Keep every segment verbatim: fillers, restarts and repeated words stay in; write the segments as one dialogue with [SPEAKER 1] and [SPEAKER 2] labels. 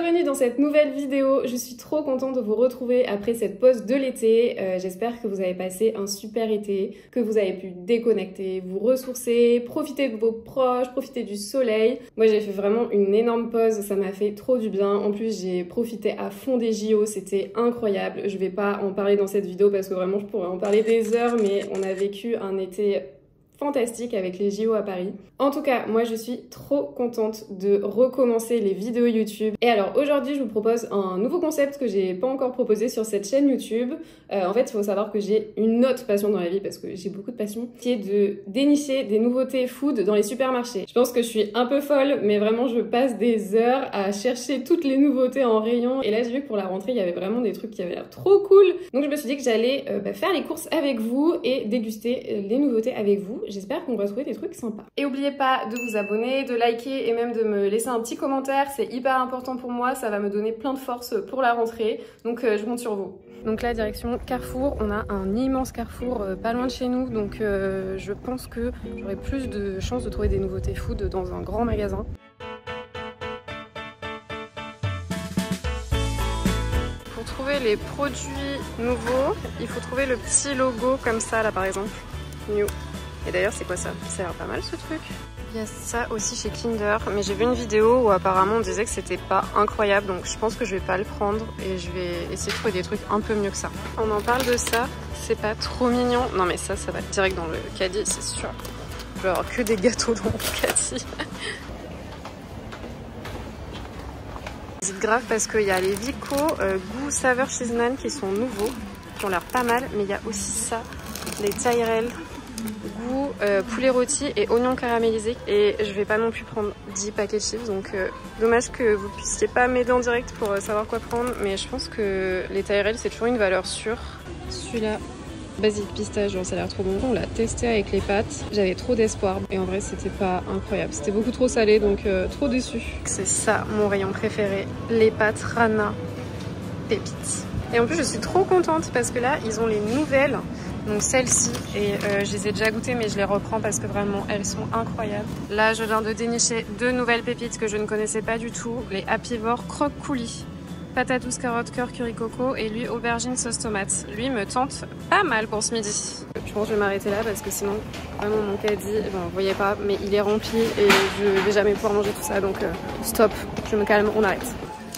[SPEAKER 1] bienvenue dans cette nouvelle vidéo. Je suis trop contente de vous retrouver après cette pause de l'été. Euh, J'espère que vous avez passé un super été, que vous avez pu déconnecter, vous ressourcer, profiter de vos proches, profiter du soleil. Moi j'ai fait vraiment une énorme pause, ça m'a fait trop du bien. En plus j'ai profité à fond des J O, c'était incroyable. Je vais pas en parler dans cette vidéo parce que vraiment je pourrais en parler des heures, mais on a vécu un été fantastique avec les J O à Paris. En tout cas, moi je suis trop contente de recommencer les vidéos YouTube. Et alors aujourd'hui, je vous propose un nouveau concept que j'ai pas encore proposé sur cette chaîne YouTube. Euh, en fait, il faut savoir que j'ai une autre passion dans la vie parce que j'ai beaucoup de passion, qui est de dénicher des nouveautés food dans les supermarchés. Je pense que je suis un peu folle, mais vraiment je passe des heures à chercher toutes les nouveautés en rayon. Et là, j'ai vu que pour la rentrée, il y avait vraiment des trucs qui avaient l'air trop cool. Donc je me suis dit que j'allais euh, bah, faire les courses avec vous et déguster les nouveautés avec vous. J'espère qu'on va trouver des trucs sympas. Et n'oubliez pas de vous abonner, de liker et même de me laisser un petit commentaire. C'est hyper important pour moi, ça va me donner plein de force pour la rentrée. Donc euh, je compte sur vous. Donc là, direction Carrefour. On a un immense Carrefour euh, pas loin de chez nous. Donc euh, je pense que j'aurai plus de chances de trouver des nouveautés food dans un grand magasin. Pour trouver les produits nouveaux, il faut trouver le petit logo comme ça là par exemple. New. Et d'ailleurs c'est quoi ça? Ça a l'air pas mal ce truc. Il y a ça aussi chez Kinder, mais j'ai vu une vidéo où apparemment on disait que c'était pas incroyable, donc je pense que je vais pas le prendre et je vais essayer de trouver des trucs un peu mieux que ça. On en parle de ça, c'est pas trop mignon. Non mais ça, ça va direct dans le caddie, c'est sûr. Je vais avoir que des gâteaux dans mon caddie. J'hésite grave parce qu'il y a les Vico euh, goût saveur cheese naan qui sont nouveaux, qui ont l'air pas mal, mais il y a aussi ça, les Tyrell goût euh, poulet rôti et oignons caramélisés, et je vais pas non plus prendre dix paquets de chips, donc euh, dommage que vous puissiez pas m'aider en direct pour euh, savoir quoi prendre, mais je pense que les Tyrell c'est toujours une valeur sûre. Celui-là, basique pistache, genre ça a l'air trop bon. On l'a testé avec les pâtes, j'avais trop d'espoir et en vrai c'était pas incroyable, c'était beaucoup trop salé, donc euh, trop déçu. C'est ça mon rayon préféré, les pâtes Rana pépites. Et en plus je suis trop contente parce que là ils ont les nouvelles, donc celles-ci, et euh, je les ai déjà goûtées mais je les reprends parce que vraiment elles sont incroyables. Là je viens de dénicher deux nouvelles pépites que je ne connaissais pas du tout, les Happivore croque coulis, patate douce carotte cœur curry coco, et lui aubergine sauce tomate. Lui me tente pas mal pour ce midi. Je pense que je vais m'arrêter là parce que sinon vraiment mon caddie, eh ben, vous voyez pas, mais il est rempli et je vais jamais pouvoir manger tout ça, donc euh, stop, je me calme, on arrête.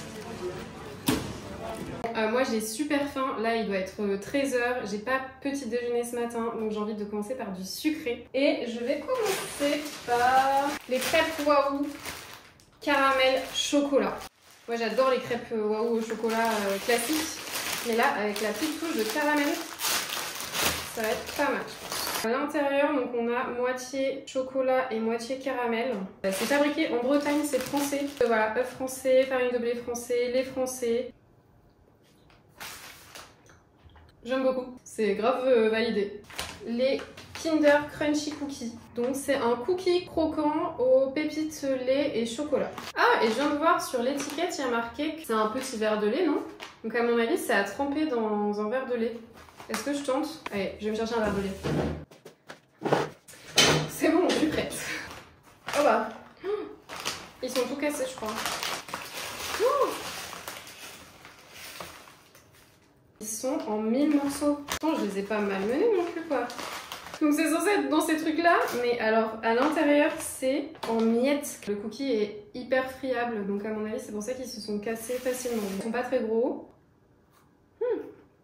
[SPEAKER 1] Euh, moi j'ai super faim, là il doit être treize heures, j'ai pas petit déjeuner ce matin, donc j'ai envie de commencer par du sucré. Et je vais commencer par les crêpes Waouh caramel chocolat. Moi j'adore les crêpes Waouh au chocolat euh, classiques, mais là avec la petite touche de caramel, ça va être pas mal. À l'intérieur, donc on a moitié chocolat et moitié caramel. C'est fabriqué en Bretagne, c'est français. Euh, voilà, œufs français, farine de blé français, lait français. J'aime beaucoup, c'est grave euh, validé. Les Kinder Crunchy Cookies. Donc c'est un cookie croquant aux pépites lait et chocolat. Ah, et je viens de voir sur l'étiquette, il y a marqué que c'est un petit verre de lait, non? Donc à mon avis, c'est à tremper dans un verre de lait. Est-ce que je tente? Allez, je vais me chercher un verre de lait. C'est bon, je suis prête. Oh bah, ils sont tout cassés, je crois. Oh, ils sont en mille morceaux. Pourtant, je les ai pas malmenés non plus, quoi. Donc c'est censé être dans ces trucs-là, mais alors à l'intérieur, c'est en miettes. Le cookie est hyper friable, donc à mon avis, c'est pour ça qu'ils se sont cassés facilement. Ils sont pas très gros. Hmm.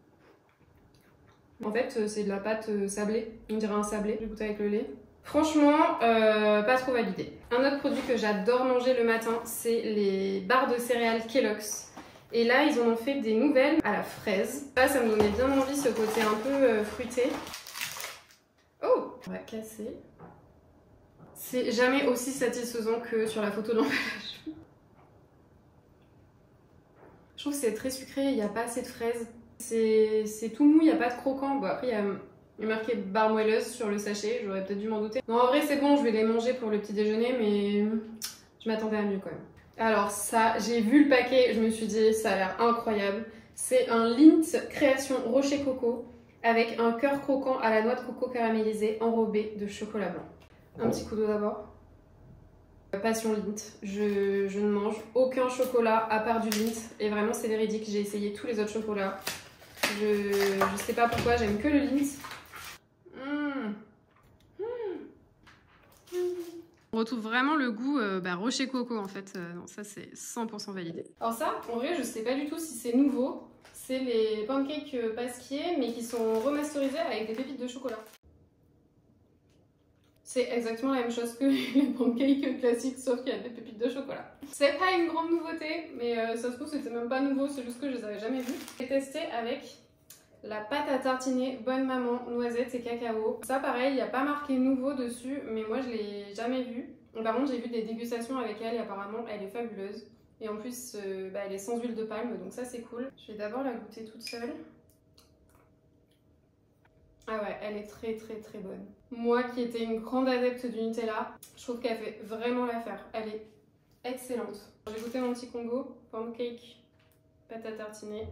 [SPEAKER 1] En fait, c'est de la pâte sablée. On dirait un sablé. J'ai goûté avec le lait. Franchement, euh, pas trop validé. Un autre produit que j'adore manger le matin, c'est les barres de céréales Kellogg's. Et là, ils en ont fait des nouvelles à la fraise. Là, ça me donnait bien envie, ce côté un peu euh, fruité. Oh, on va casser. C'est jamais aussi satisfaisant que sur la photo d'emballage. Je trouve que c'est très sucré, il n'y a pas assez de fraises. C'est tout mou, il n'y a pas de croquant. Bon, après, il y a, il y a marqué barre moelleuse sur le sachet, j'aurais peut-être dû m'en douter. Non, en vrai, c'est bon, je vais les manger pour le petit déjeuner, mais je m'attendais à mieux quand même. Alors ça, j'ai vu le paquet, je me suis dit, ça a l'air incroyable. C'est un Lindt Création Rocher Coco avec un cœur croquant à la noix de coco caramélisée enrobé de chocolat blanc. Un petit coup d'eau d'abord. Passion Lindt. Je, je ne mange aucun chocolat à part du Lindt. Et vraiment, c'est véridique. J'ai essayé tous les autres chocolats. Je, je sais pas pourquoi, j'aime que le Lindt. Mmh. Mmh. On retrouve vraiment le goût euh, bah, rocher coco en fait. Euh, non, ça, c'est cent pour cent validé. Alors ça, en vrai, je sais pas du tout si c'est nouveau. C'est les pancakes pasquiers, mais qui sont remasterisés avec des pépites de chocolat. C'est exactement la même chose que les pancakes classiques, sauf qu'il y a des pépites de chocolat. C'est pas une grande nouveauté, mais euh, ça se trouve c'était même pas nouveau, c'est juste que je les avais jamais vus. J'ai testé avec la pâte à tartiner Bonne Maman, noisettes et cacao. Ça pareil, il n'y a pas marqué nouveau dessus, mais moi je l'ai jamais vu. Par contre j'ai vu des dégustations avec elle et apparemment elle est fabuleuse. Et en plus euh, bah, elle est sans huile de palme, donc ça c'est cool. Je vais d'abord la goûter toute seule. Ah ouais, elle est très très très bonne. Moi qui étais une grande adepte du Nutella, je trouve qu'elle fait vraiment l'affaire. Elle est excellente. J'ai goûté mon petit combo, pancake, pâte à tartiner.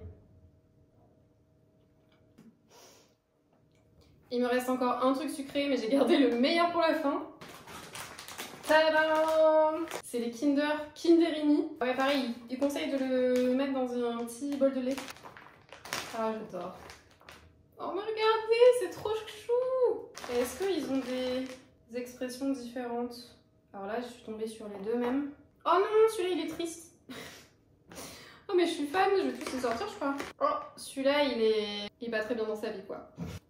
[SPEAKER 1] Il me reste encore un truc sucré, mais j'ai gardé le meilleur pour la fin. Tadam! C'est les Kinder Kinderini. Ouais, pareil, il conseille de le mettre dans un petit bol de lait. Ah, j'adore. Oh mais regardez, c'est trop chou! Est-ce qu'ils ont des expressions différentes? Alors là, je suis tombée sur les deux mêmes. Oh non, celui-là, il est triste. Oh mais je suis fan, je vais tous les sortir, je crois. Oh, celui-là, il est... il est pas très bien dans sa vie, quoi.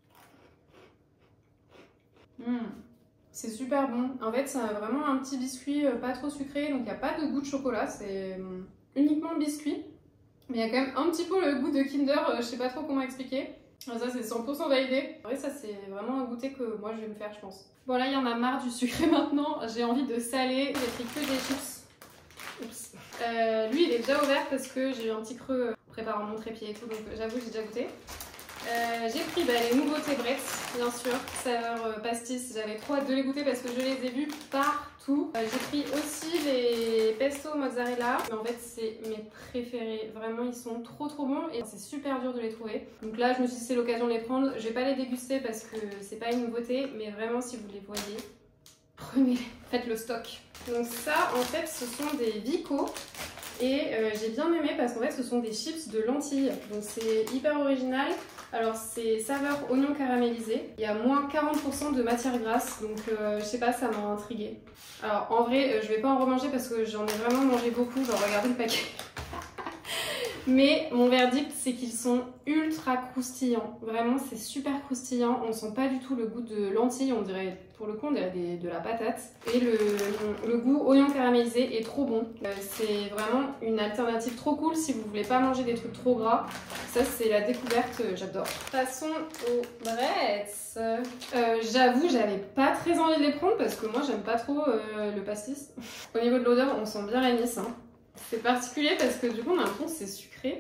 [SPEAKER 1] Mmh. C'est super bon. En fait, c'est vraiment un petit biscuit pas trop sucré, donc il n'y a pas de goût de chocolat, c'est uniquement biscuit. Mais il y a quand même un petit peu le goût de Kinder, je sais pas trop comment expliquer. Ça c'est cent pour cent validé. En vrai ça c'est vraiment un goûter que moi je vais me faire je pense. Bon là il y en a marre du sucré maintenant, j'ai envie de salé, j'ai pris que des chips. Oups. Euh, lui il est déjà ouvert parce que j'ai eu un petit creux en préparant mon trépied et tout, donc j'avoue j'ai déjà goûté. Euh, j'ai pris bah, les nouveautés Bretz, bien sûr, saveur euh, pastis, j'avais trop hâte de les goûter parce que je les ai vus partout. Euh, j'ai pris aussi les pesto mozzarella, mais en fait c'est mes préférés, vraiment ils sont trop trop bons et c'est super dur de les trouver. Donc là je me suis dit c'est l'occasion de les prendre, je vais pas les déguster parce que c'est pas une nouveauté, mais vraiment si vous les voyez, prenez-les, faites le stock. Donc ça en fait ce sont des Vico. Et euh, j'ai bien aimé parce qu'en fait ce sont des chips de lentilles, donc c'est hyper original. Alors c'est saveur oignon caramélisé, il y a moins quarante pour cent de matière grasse, donc euh, je sais pas, ça m'a intriguée. Alors en vrai, euh, je vais pas en remanger parce que j'en ai vraiment mangé beaucoup, genre regardez le paquet. Mais mon verdict c'est qu'ils sont ultra croustillants, vraiment c'est super croustillant, on sent pas du tout le goût de lentilles, on dirait pour le coup on dirait des, de la patate. Et le, le goût oignon caramélisé est trop bon, euh, c'est vraiment une alternative trop cool si vous voulez pas manger des trucs trop gras. Ça c'est la découverte, j'adore. Passons aux Bretz. Euh, J'avoue j'avais pas très envie de les prendre parce que moi j'aime pas trop euh, le pastis. Au niveau de l'odeur on sent bien l'anis. Hein. C'est particulier parce que du coup on a l'impression que c'est sucré.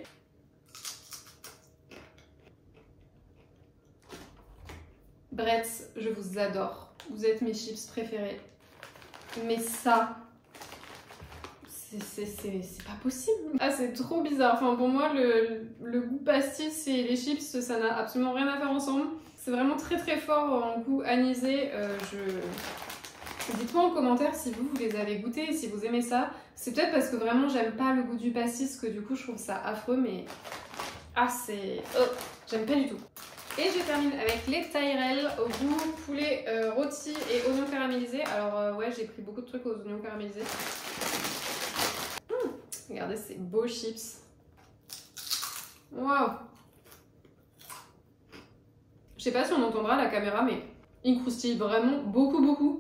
[SPEAKER 1] Bretz, je vous adore. Vous êtes mes chips préférés. Mais ça, c'est pas possible. Ah c'est trop bizarre. Enfin pour moi le, le goût pastis et les chips ça n'a absolument rien à faire ensemble. C'est vraiment très très fort en goût anisé. Euh, je... Dites-moi en commentaire si vous, vous les avez goûtés et si vous aimez ça. C'est peut-être parce que vraiment j'aime pas le goût du pastis que du coup je trouve ça affreux, mais... Ah c'est... Oh, j'aime pas du tout. Et je termine avec les Tyrell au goût poulet euh, rôti et oignons caramélisés. Alors euh, ouais, j'ai pris beaucoup de trucs aux oignons caramélisés. Mmh, regardez ces beaux chips. Waouh. Je sais pas si on entendra à la caméra, mais il croustille vraiment beaucoup beaucoup.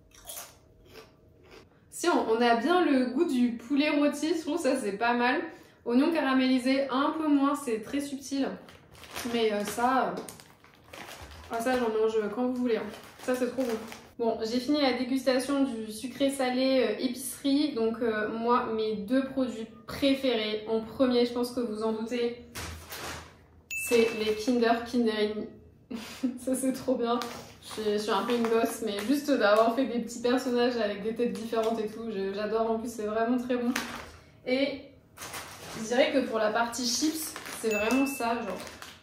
[SPEAKER 1] Si on, on a bien le goût du poulet rôti, je trouve ça c'est pas mal. Oignon caramélisé un peu moins, c'est très subtil. Mais euh, ça, euh, ça j'en mange quand vous voulez. Hein. Ça c'est trop bon. Bon, j'ai fini la dégustation du sucré-salé euh, épicerie. Donc euh, moi, mes deux produits préférés. En premier, je pense que vous en doutez, c'est les Kinder Kinderini. Ça c'est trop bien. Je suis, je suis un peu une gosse, mais juste d'avoir fait des petits personnages avec des têtes différentes et tout, j'adore. En plus, c'est vraiment très bon. Et je dirais que pour la partie chips, c'est vraiment ça, genre,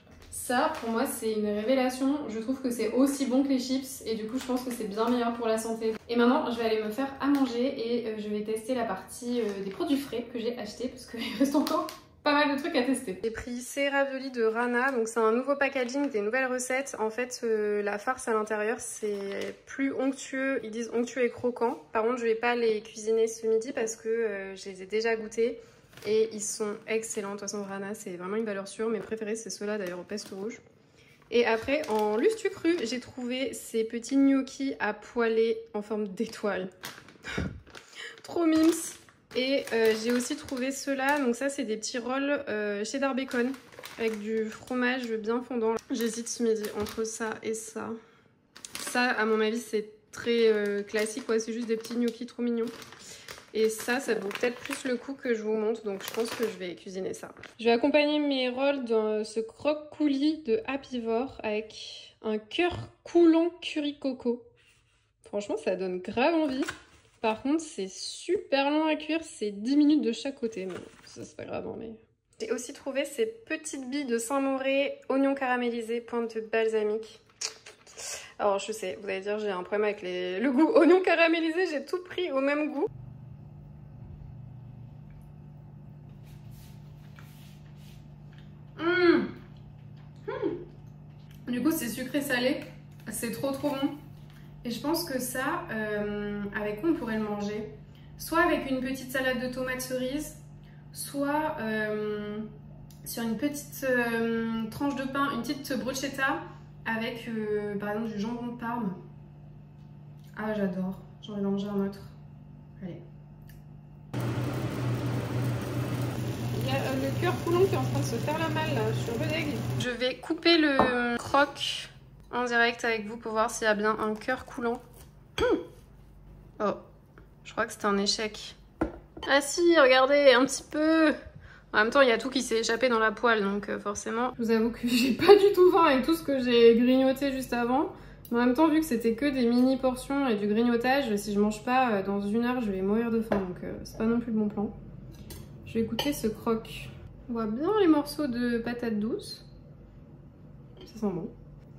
[SPEAKER 1] Ça, pour moi, c'est une révélation. Je trouve que c'est aussi bon que les chips et du coup, je pense que c'est bien meilleur pour la santé. Et maintenant, je vais aller me faire à manger et euh, je vais tester la partie euh, des produits frais que j'ai acheté parce qu'il reste encore pas mal de trucs à tester. J'ai pris ces raviolis de Rana, donc c'est un nouveau packaging, des nouvelles recettes. En fait, euh, la farce à l'intérieur, c'est plus onctueux. Ils disent onctueux et croquant. Par contre, je vais pas les cuisiner ce midi parce que euh, je les ai déjà goûtés. Et ils sont excellents. De toute façon, Rana, c'est vraiment une valeur sûre. Mes préférés, c'est ceux-là, d'ailleurs, au pesto rouge. Et après, en lustu cru, j'ai trouvé ces petits gnocchis à poêler en forme d'étoile. Trop mimes. Et euh, j'ai aussi trouvé ceux-là. Donc ça, c'est des petits rolls euh, cheddar bacon avec du fromage bien fondant. J'hésite ce midi entre ça et ça. Ça, à mon avis, c'est très euh, classique. Ouais, c'est juste des petits gnocchis trop mignons. Et ça, ça vaut peut-être plus le coup que je vous montre, donc je pense que je vais cuisiner ça. Je vais accompagner mes rolls dans ce croque-coulis de Happivore avec un cœur coulant curry coco. Franchement, ça donne grave envie. Par contre, c'est super long à cuire, c'est dix minutes de chaque côté. Mais ça, c'est pas grave, hein, mais... J'ai aussi trouvé ces petites billes de Saint-Mauré, oignons caramélisés, pointe de balsamique. Alors, je sais, vous allez dire, j'ai un problème avec les... le goût oignon caramélisé, j'ai tout pris au même goût. Mmh. Mmh. Du coup, c'est sucré salé, c'est trop trop bon. Et je pense que ça, euh, avec quoi on pourrait le manger? Soit avec une petite salade de tomates cerises, soit euh, sur une petite euh, tranche de pain, une petite bruschetta avec euh, par exemple du jambon de Parme. Ah, j'adore, j'ai envie d'en manger un autre. Allez. Il y a euh, le cœur coulant qui est en train de se faire la malle là, je suis un peu deg. Je vais couper le croque en direct avec vous pour voir s'il y a bien un cœur coulant. Oh, je crois que c'était un échec. Ah si, regardez, un petit peu. En même temps, il y a tout qui s'est échappé dans la poêle, donc euh, forcément. Je vous avoue que j'ai pas du tout faim avec tout ce que j'ai grignoté juste avant. Mais en même temps, vu que c'était que des mini portions et du grignotage, si je mange pas euh, dans une heure, je vais mourir de faim, donc euh, c'est pas non plus le bon plan. Je vais goûter ce croque. On voit bien les morceaux de patates douces. Ça sent bon.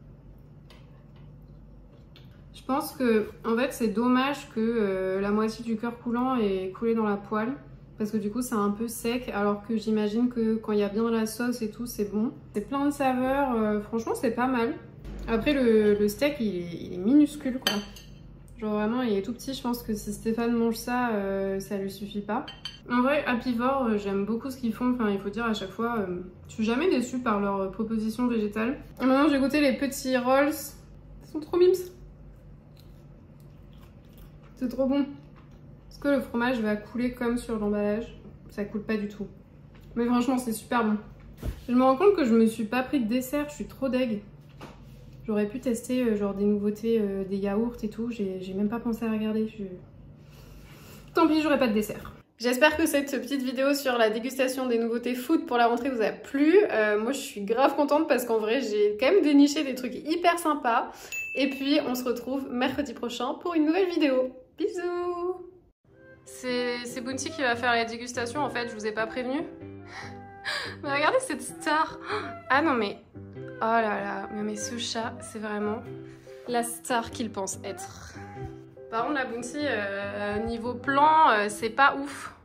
[SPEAKER 1] Je pense que en fait c'est dommage que euh, la moitié du cœur coulant est coulé dans la poêle. Parce que du coup c'est un peu sec, alors que j'imagine que quand il y a bien la sauce et tout, c'est bon. C'est plein de saveurs, euh, franchement c'est pas mal. Après le, le steak il est, il est minuscule quoi. Genre vraiment il est tout petit, je pense que si Stéphane mange ça, euh, ça lui suffit pas. En vrai, Happivore, euh, j'aime beaucoup ce qu'ils font, enfin il faut dire à chaque fois, euh, je suis jamais déçue par leurs propositions végétales. Et maintenant j'ai goûté les petits rolls, ils sont trop mimes. C'est trop bon. Est-ce que le fromage va couler comme sur l'emballage? Ça coule pas du tout. Mais franchement, c'est super bon. Je me rends compte que je me suis pas pris de dessert, je suis trop deg. J'aurais pu tester euh, genre des nouveautés, euh, des yaourts et tout. J'ai même pas pensé à regarder. Je... Tant pis, j'aurais pas de dessert. J'espère que cette petite vidéo sur la dégustation des nouveautés food pour la rentrée vous a plu. Euh, moi, je suis grave contente parce qu'en vrai, j'ai quand même déniché des trucs hyper sympas. Et puis, on se retrouve mercredi prochain pour une nouvelle vidéo. Bisous! C'est Bounty qui va faire la dégustation, en fait, je vous ai pas prévenu. Mais regardez cette star! Ah non mais... Oh là là, mais ce chat, c'est vraiment la star qu'il pense être. Par contre, la Bounty, euh, niveau plan, euh, c'est pas ouf.